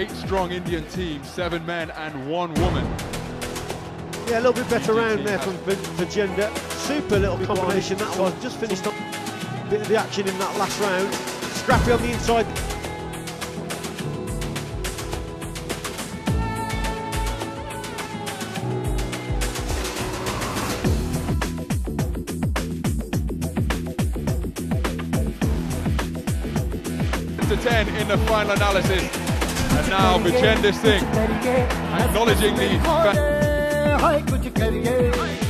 8-strong Indian team, 7 men and 1 woman. Yeah, a little bit better round there from Vijender. Super little combination that was. Just finished up a bit of the action in that last round. Scrappy on the inside. To 10 in the final analysis, and now Vijender Singh acknowledging the